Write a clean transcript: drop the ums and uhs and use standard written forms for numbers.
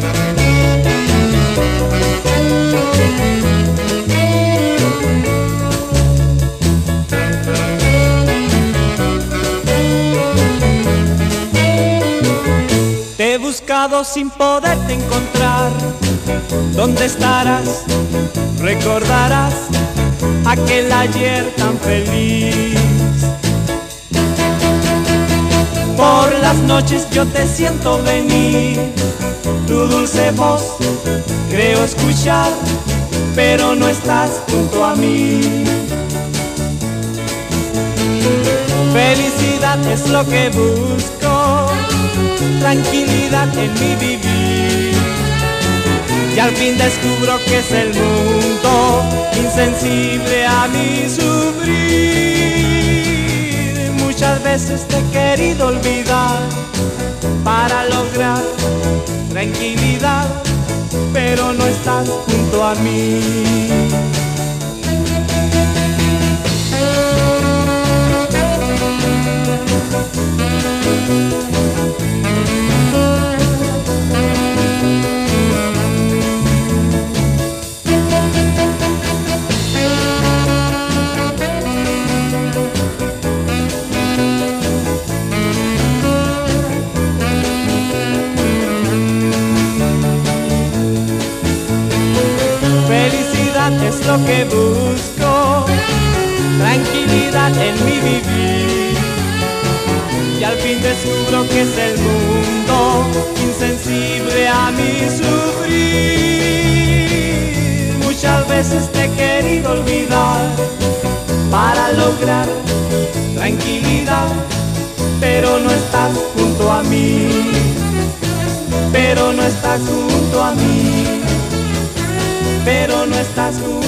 Te he buscado sin poderte encontrar. ¿Dónde estarás? Recordarás aquel ayer tan feliz. Por las noches yo te siento venir, tu dulce voz creo escuchar, pero no estás junto a mí. Felicidad es lo que busco, tranquilidad en mi vivir, y al fin descubro que es el mundo insensible a mi sufrir. Muchas veces te he querido olvidar para lograr tranquilidad, pero no estás junto a mí. Felicidad es lo que busco, tranquilidad en mi vivir, y al fin descubro que es el mundo insensible a mi sufrir. Muchas veces te he querido olvidar para lograr tranquilidad, pero no estás junto a mí, pero no estás junto a mí, pero no estás junto a mí.